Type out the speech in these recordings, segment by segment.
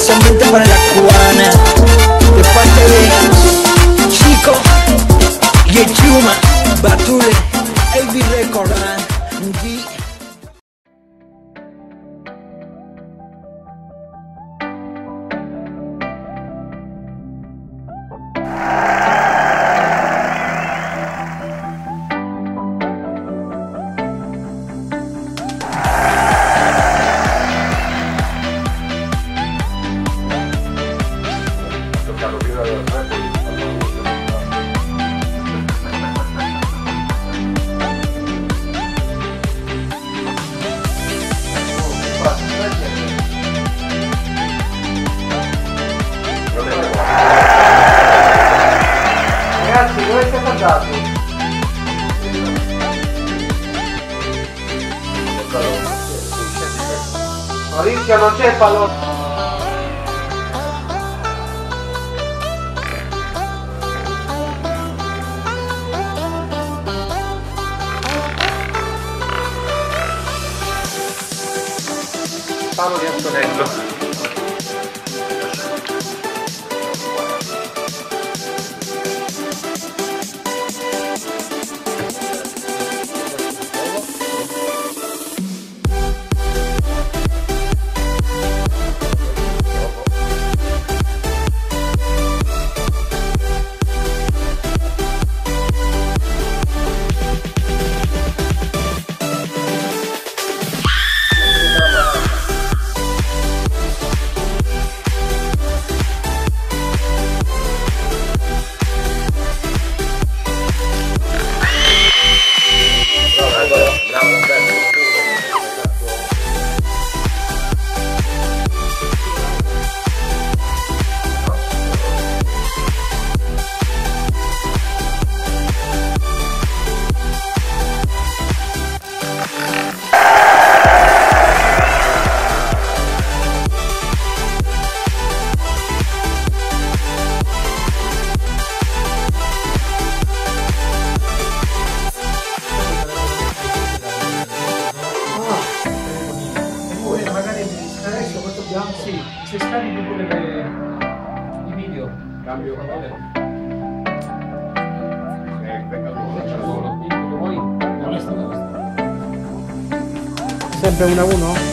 especialmente para la cubana, de parte de Chico y el Chuma, Batule, Elvi Record, G. Ragazzi, dove siete andati? Maurizio, non c'è il pallone. Paolo di Antonello. Sì, se scarichi pure i video, cambio canale. Sempre 1-1?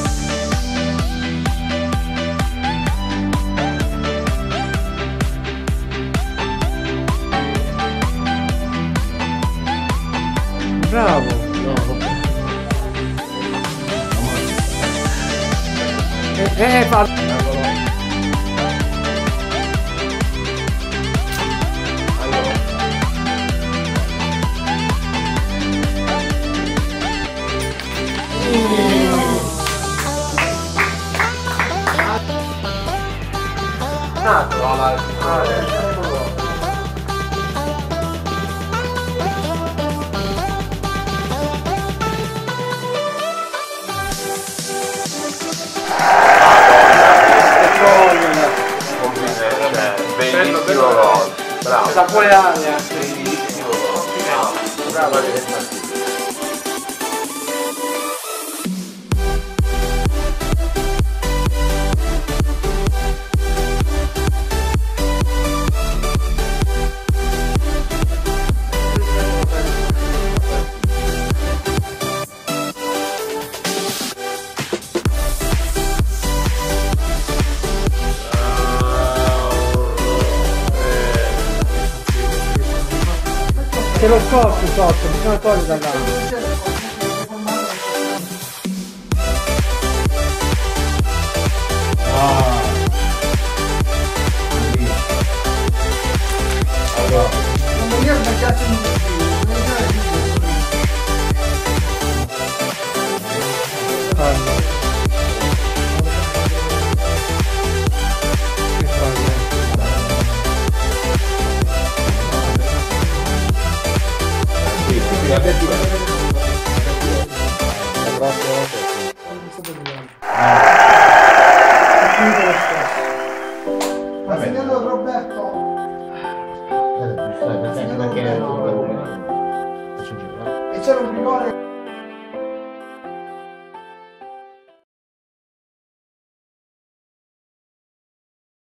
Bravo! No. Fa... Bellissimo gol, bravo. Da pure anni anche. Bellissimo gol. Bravo. C'è lo scorso sotto, bisogna togliere da là. Allora, non mi ha sbagliato in La prossima ha segnato Roberto. E c'era un rigore.